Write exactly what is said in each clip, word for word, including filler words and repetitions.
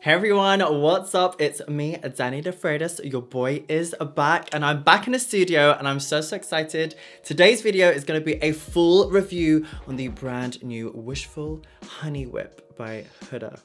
Hey everyone, what's up? It's me, Danny DeFreitas. Your boy is back and I'm back in the studio and I'm so, so excited. Today's video is going to be a full review on the brand new Wishful Honey Whip by Huda.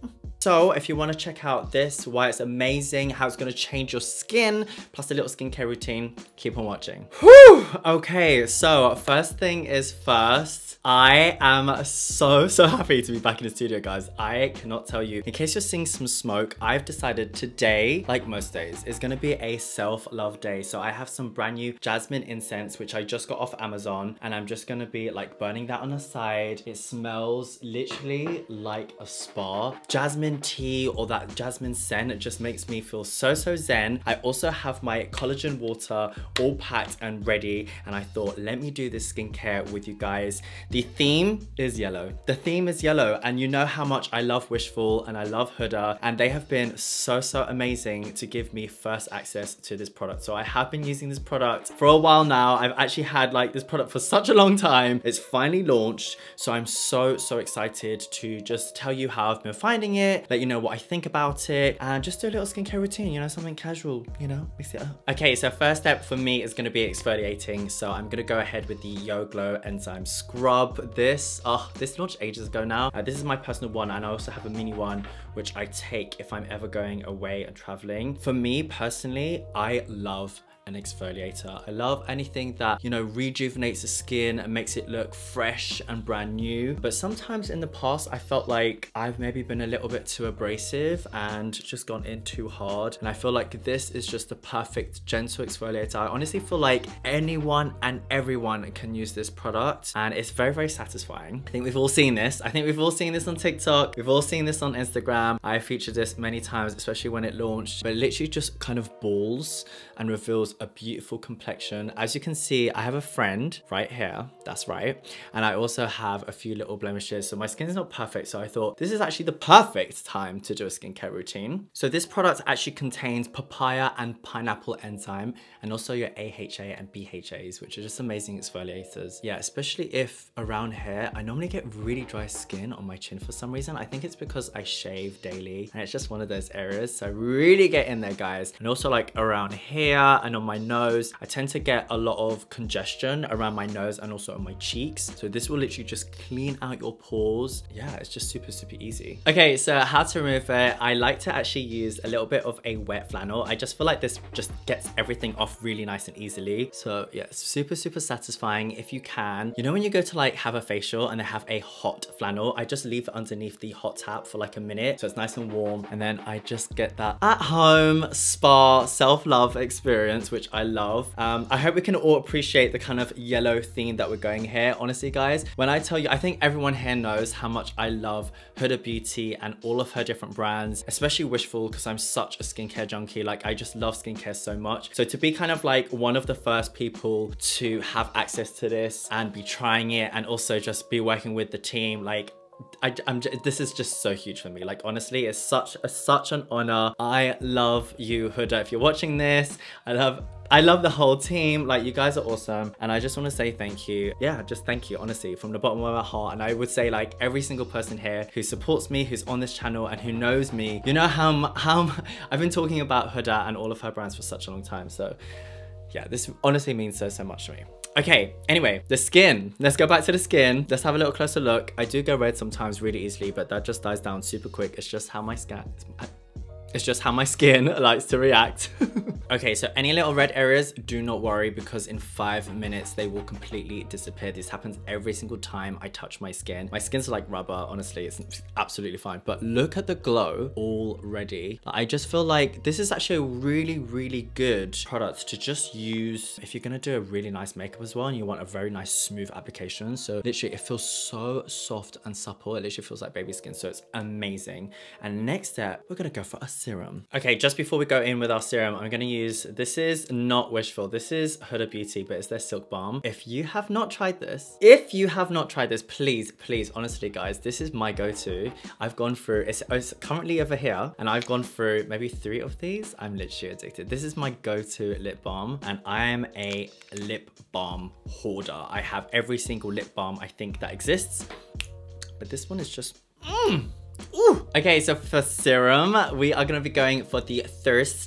So if you want to check out this, why it's amazing, how it's going to change your skin, plus a little skincare routine, keep on watching. Whew! Okay, so first thing is first, I am so, so happy to be back in the studio, guys. I cannot tell you. In case you're seeing some smoke, I've decided today, like most days, is going to be a self-love day. So I have some brand new jasmine incense, which I just got off Amazon, and I'm just going to be like burning that on the side. It smells literally like a spa. Jasmine tea or that jasmine scent, it just makes me feel so so zen. I also have my collagen water all packed and ready, and I thought, let me do this skincare with you guys. The theme is yellow. The theme is yellow, and you know how much I love Wishful and I love Huda, and they have been so so amazing to give me first access to this product. So I have been using this product for a while now. I've actually had like this product for such a long time. It's finally launched, so I'm so so excited to just tell you how I've been finding it, let you know what I think about it, and just do a little skincare routine, you know, something casual, you know, mix it up. Okay, so first step for me is going to be exfoliating. So I'm going to go ahead with the Yo Glow Enzyme Scrub. This, oh, this launched ages ago now. Uh, this is my personal one, and I also have a mini one, which I take if I'm ever going away and traveling. For me personally, I love an exfoliator. I love anything that, you know, rejuvenates the skin and makes it look fresh and brand new. But sometimes in the past, I felt like I've maybe been a little bit too abrasive and just gone in too hard. And I feel like this is just the perfect gentle exfoliator. I honestly feel like anyone and everyone can use this product, and it's very, very satisfying. I think we've all seen this. I think we've all seen this on TikTok. We've all seen this on Instagram. I featured this many times, especially when it launched, but it literally just kind of balls and reveals a beautiful complexion. As you can see, I have a friend right here, that's right, and I also have a few little blemishes, so my skin is not perfect. So I thought this is actually the perfect time to do a skincare routine. So this product actually contains papaya and pineapple enzyme, and also your A H A and B H As, which are just amazing exfoliators. Yeah, especially if around here, I normally get really dry skin on my chin for some reason. I think it's because I shave daily, and it's just one of those areas, so really get in there, guys. And also like around here and on my nose, I tend to get a lot of congestion around my nose and also on my cheeks. So this will literally just clean out your pores. Yeah, it's just super, super easy. Okay, so how to remove it. I like to actually use a little bit of a wet flannel. I just feel like this just gets everything off really nice and easily. So yeah, super, super satisfying if you can. You know, when you go to like have a facial and they have a hot flannel, I just leave it underneath the hot tap for like a minute so it's nice and warm, and then I just get that at home spa self-love experience, which I love. Um, I hope we can all appreciate the kind of yellow theme that we're going here. Honestly, guys, when I tell you, I think everyone here knows how much I love Huda Beauty and all of her different brands, especially Wishful, because I'm such a skincare junkie. Like, I just love skincare so much. So to be kind of like one of the first people to have access to this and be trying it, and also just be working with the team, like, I, I'm just, this is just so huge for me. Like, honestly, it's such a, such an honor. I love you, Huda. If you're watching this, I love I love the whole team. Like, you guys are awesome, and I just want to say thank you. Yeah, just thank you, honestly, from the bottom of my heart. And I would say, like, every single person here who supports me, who's on this channel, and who knows me, you know how how I've been talking about Huda and all of her brands for such a long time. So yeah, this honestly means so so much to me. Okay, anyway, the skin. Let's go back to the skin. Let's have a little closer look. I do go red sometimes really easily, but that just dies down super quick. It's just how my skin... It's just how my skin likes to react. Okay, so any little red areas, do not worry, because in five minutes they will completely disappear. This happens every single time I touch my skin. My skin's like rubber, honestly, it's absolutely fine. But look at the glow already. I just feel like this is actually a really, really good product to just use if you're gonna do a really nice makeup as well, and you want a very nice smooth application. So literally it feels so soft and supple. It literally feels like baby skin, so it's amazing. And next step, we're gonna go for a serum. Okay, just before we go in with our serum, I'm gonna use, this is not Wishful, this is Huda Beauty, but it's their Silk Balm. If you have not tried this, if you have not tried this, please, please, honestly, guys, this is my go-to. I've gone through, it's, it's currently over here, and I've gone through maybe three of these. I'm literally addicted. This is my go-to lip balm, and I am a lip balm hoarder. I have every single lip balm I think that exists, but this one is just, mmm. Ooh. Okay, so for serum, we are gonna be going for the Thirst.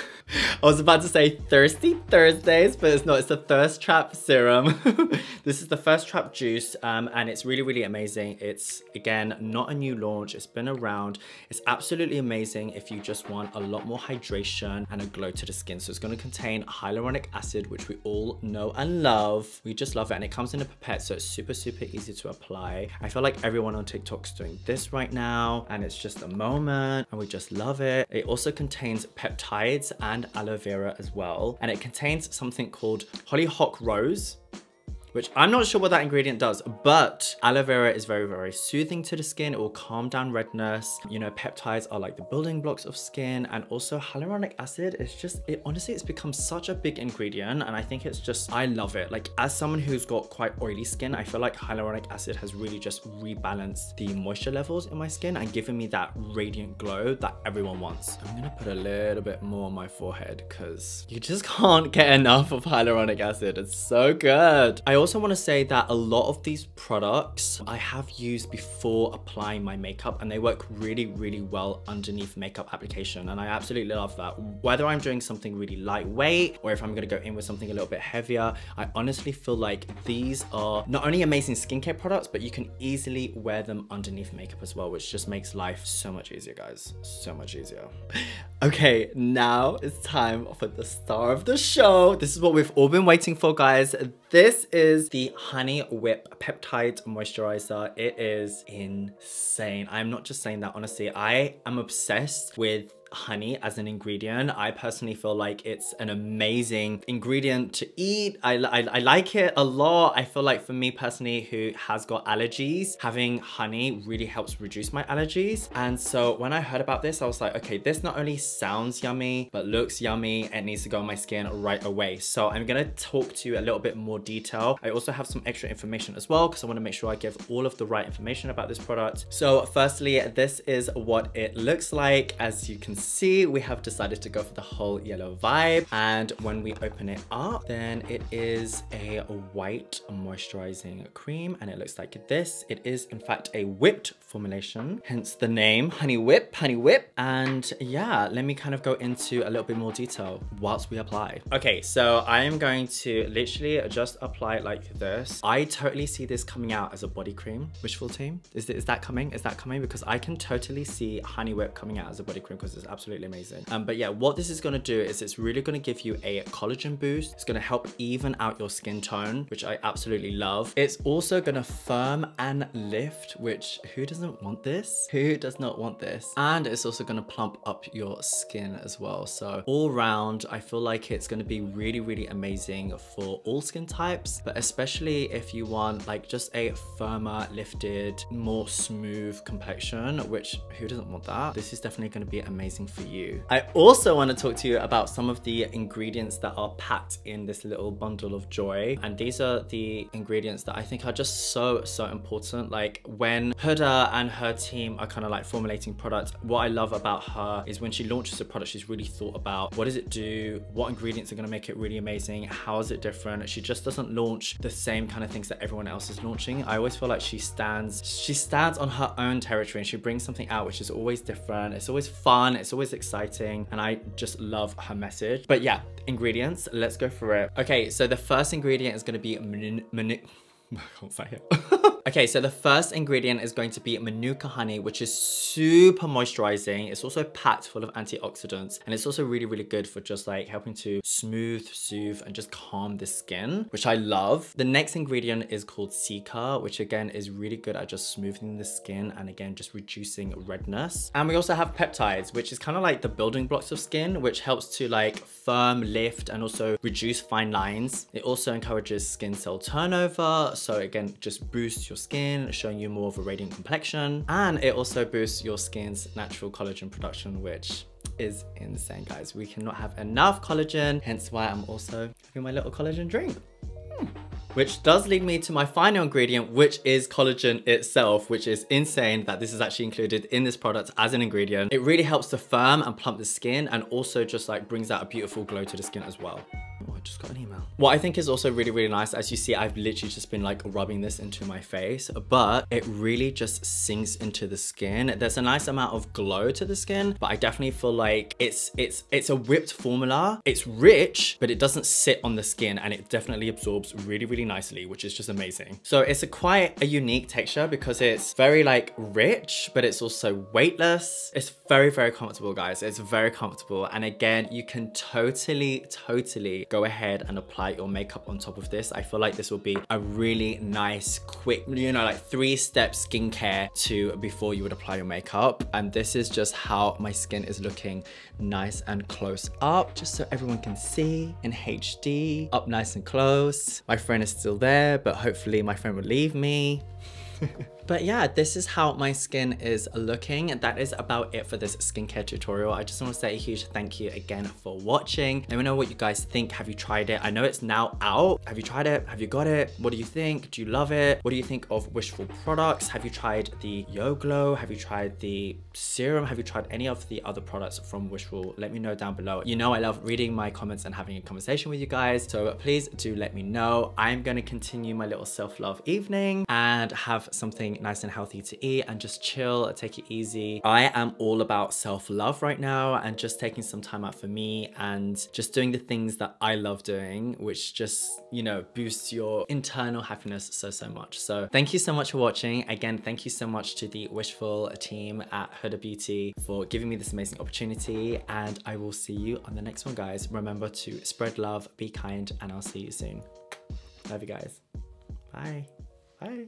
I was about to say Thirsty Thursdays, but it's not, it's the Thirst Trap Serum. This is the Thirst Trap Juice, um, and it's really, really amazing. It's, again, not a new launch. It's been around. It's absolutely amazing if you just want a lot more hydration and a glow to the skin. So it's gonna contain hyaluronic acid, which we all know and love. We just love it, and it comes in a pipette, so it's super, super easy to apply. I feel like everyone on TikTok's doing this right now, and it's just a moment, and we just love it. It also contains peptides and aloe vera as well, and it contains something called hollyhock rose, which I'm not sure what that ingredient does, but aloe vera is very, very soothing to the skin. It will calm down redness. You know, peptides are like the building blocks of skin, and also hyaluronic acid is just, it honestly, it's become such a big ingredient, and I think it's just, I love it. Like, as someone who's got quite oily skin, I feel like hyaluronic acid has really just rebalanced the moisture levels in my skin and given me that radiant glow that everyone wants. I'm gonna put a little bit more on my forehead because you just can't get enough of hyaluronic acid. It's so good. I also want to say that a lot of these products I have used before applying my makeup, and they work really, really well underneath makeup application, and I absolutely love that. Whether I'm doing something really lightweight or if I'm going to go in with something a little bit heavier, I honestly feel like these are not only amazing skincare products, but you can easily wear them underneath makeup as well, which just makes life so much easier, guys. So much easier. Okay, now it's time for the star of the show. This is what we've all been waiting for, guys. This is the Honey Whip Peptide Moisturizer. It is insane. I'm not just saying that, honestly. I am obsessed with honey as an ingredient. I personally feel like it's an amazing ingredient to eat. I, I, I like it a lot. I feel like for me personally, who has got allergies, having honey really helps reduce my allergies. And so when I heard about this, I was like, okay, this not only sounds yummy, but looks yummy. It needs to go on my skin right away. So I'm gonna talk to you a little bit more detail. I also have some extra information as well, because I want to make sure I give all of the right information about this product. So firstly, this is what it looks like. As you can see, we have decided to go for the whole yellow vibe, and when we open it up, then it is a white moisturizing cream, and it looks like this. It is in fact a whipped formulation, hence the name Honey Whip, Honey Whip. And yeah, let me kind of go into a little bit more detail whilst we apply. Okay, so I am going to literally just apply it like this. I totally see this coming out as a body cream. Wishful team, is, is that coming? Is that coming? Because I can totally see Honey Whip coming out as a body cream, because it's absolutely amazing. Um, but yeah, what this is gonna do is it's really gonna give you a collagen boost. It's gonna help even out your skin tone, which I absolutely love. It's also gonna firm and lift, which who doesn't want this? Who does not want this? And it's also gonna plump up your skin as well. So all round, I feel like it's gonna be really, really amazing for all skin types, but especially if you want like just a firmer, lifted, more smooth complexion, which who doesn't want that? This is definitely gonna be amazing for you. I also want to talk to you about some of the ingredients that are packed in this little bundle of joy, and these are the ingredients that I think are just so so important. Like when Huda and her team are kind of like formulating products, what I love about her is when she launches a product, she's really thought about what does it do, what ingredients are going to make it really amazing, how is it different. She just doesn't launch the same kind of things that everyone else is launching. I always feel like she stands she stands on her own territory, and she brings something out which is always different. It's always fun, it's always exciting, and I just love her message. But yeah, ingredients, let's go for it. Okay, so the first ingredient is going to be manu manu I can't say it. Okay, so the first ingredient is going to be Manuka honey, which is super moisturizing. It's also packed full of antioxidants, and it's also really, really good for just like helping to smooth, soothe, and just calm the skin, which I love. The next ingredient is called Cica, which again is really good at just smoothing the skin and again, just reducing redness. And we also have peptides, which is kind of like the building blocks of skin, which helps to like firm, lift, and also reduce fine lines. It also encourages skin cell turnover. So again, just boosts your skin, showing you more of a radiant complexion. And it also boosts your skin's natural collagen production, which is insane, guys. We cannot have enough collagen, hence why I'm also having my little collagen drink. Hmm. Which does lead me to my final ingredient, which is collagen itself, which is insane that this is actually included in this product as an ingredient. It really helps to firm and plump the skin, and also just like brings out a beautiful glow to the skin as well. Oh, just got an email. What I think is also really, really nice, as you see, I've literally just been like rubbing this into my face, but it really just sinks into the skin. There's a nice amount of glow to the skin, but I definitely feel like it's it's it's a whipped formula. It's rich, but it doesn't sit on the skin, and it definitely absorbs really, really nicely, which is just amazing. So it's a quite a unique texture because it's very like rich, but it's also weightless. It's very, very comfortable, guys. It's very comfortable. And again, you can totally, totally go ahead and apply your makeup on top of this. I feel like this will be a really nice, quick, you know, like three-step skincare to before you would apply your makeup. And this is just how my skin is looking, nice and close up, just so everyone can see in H D, up nice and close. My friend is still there, but hopefully my friend will leave me. But yeah, this is how my skin is looking, and that is about it for this skincare tutorial. I just want to say a huge thank you again for watching. Let me know what you guys think. Have you tried it? I know it's now out. Have you tried it? Have you got it? What do you think? Do you love it? What do you think of Wishful products? Have you tried the Yo Glow? Have you tried the serum? Have you tried any of the other products from Wishful? Let me know down below. You know I love reading my comments and having a conversation with you guys, so please do let me know. I'm going to continue my little self-love evening and have something nice and healthy to eat and just chill, take it easy. I am all about self-love right now and just taking some time out for me and just doing the things that I love doing, which just, you know, boosts your internal happiness so, so much. So thank you so much for watching. Again, thank you so much to the Wishful team at Huda Beauty for giving me this amazing opportunity, and I will see you on the next one, guys. Remember to spread love, be kind, and I'll see you soon. Love you guys. Bye. Bye.